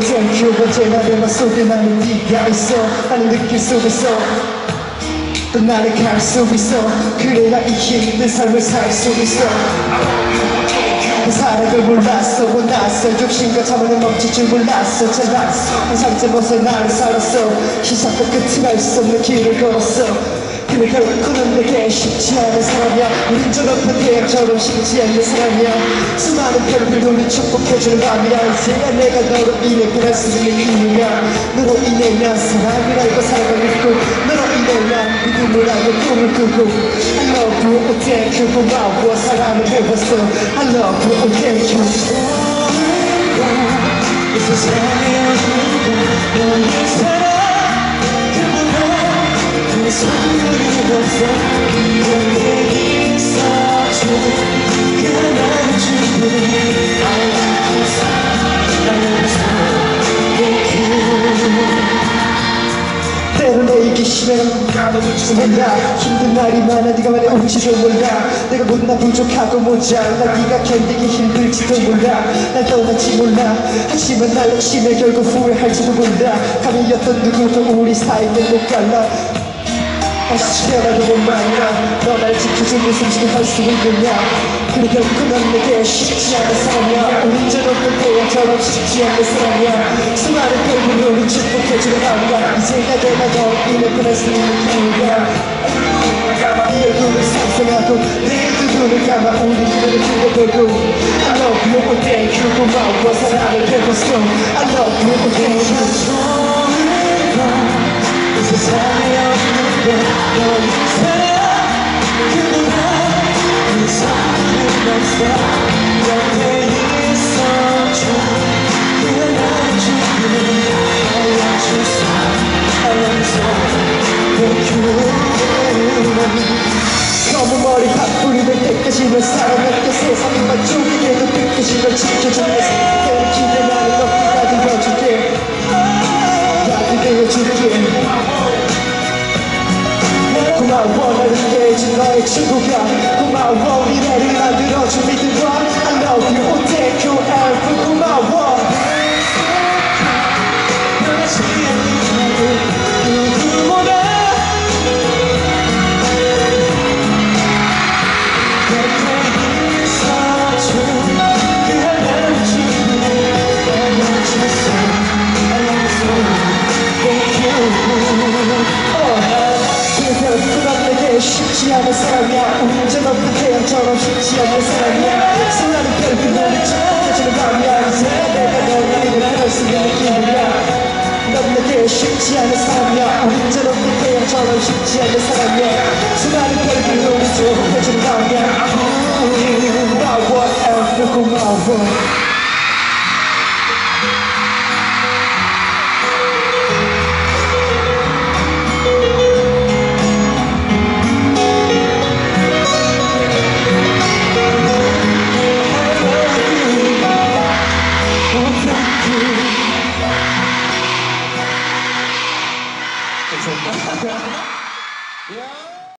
thank you 언제나 내 맘속에 나는 네가 있어 나는 느낄 속에서 또 나를 갈 수 있어 그래야 이 힘든 삶을 살 수 있어 그 사랑을 몰랐어 원났어 욕심과 자만을 멈출 줄 몰랐어 잘났어 항상 제 모습에 나를 살았어 시작과 끝을 알 수 없는 길을 걸었어 근데 결국은 내게 쉽지 않은 사람이야 우린 졸업한 대학처럼 쉽지 않은 사람이야 수많은 별을 우리 축복해주는 밤이야 이제야 내가 너로 인해 변할 수 있는 이유야 너로 인해 난 사랑을 알고 사랑을 믿고 너로 인해 난 믿음을 알고 꿈을 꾸고 I love you, oh thank you 고마워 사랑을 해봤어 I love you, oh thank you 이 세상에 어디가 너의 사랑 그 소리가 없어 곁에 있어줘 그냥 나를 주고 I love you so thank you 때론 내 이기심에는 까먹을 줄 몰라 힘든 날이 많아 네가 말해 올지도 몰라 내가 못나 부족하고 모자라 네가 견디기 힘들지도 몰라 날 떠날지 몰라 하지만 날 욕심에 결국 후회할지도 몰라 감이었던 누구도 우리 사이는 못 갈라 다시 태어나도 못 만나 너 날 지켜주는 숨쉬게 할 수 있느냐 그래 결국 넌 내게 쉽지 않은 사람이야 우린 저렇게 태양처럼 쉽지 않은 사람이야 수많은 별을 우린 축복해주는 밤이야 이제야 내가 너 인해 변할 수 있는 이유야 네 얼굴을 상상하고 내일도 눈을 감아 우리 눈을 기대되고 I love you, oh thank you 고마워 사랑을 해봤어 I love you, oh thank you 이 세상에 없는 너의 사랑 그보다 그 사랑을 없어 곁에 있어줘 그냥 나를 주고 I want you so I want you so thank you 검은 머리 팥불이 될 때까지 널 사랑할게 세상이 반쪽이 돼도 끝까지 널 지켜줘 내 생각대로 기대 나는 너까지 해줄게 약이 되어줄게 고마워 나를 깨진 너의 친구가 고마워 미래를 만들어준 믿음과 I love you, oh thank you, Alpha 고마워 변하지 않는 누구보다 곁에 있어줘 그 하나를 주고 I want you so I want you so thank you 결국 넌 내게 쉽지 않은 사람이야 우린 저렇게 태양처럼 쉽지 않은 사람이야 수많은 별들 우리 축복해주는 밤이야 이제야 내가 너를 인해 변할 수 있는 기분이야 넌 내게 쉽지 않은 사람이야 우린 저렇게 태양처럼 쉽지 않은 사람이야 수많은 별들 우리 축복해주는 밤이야 고마워 엘프 고마워 Yeah.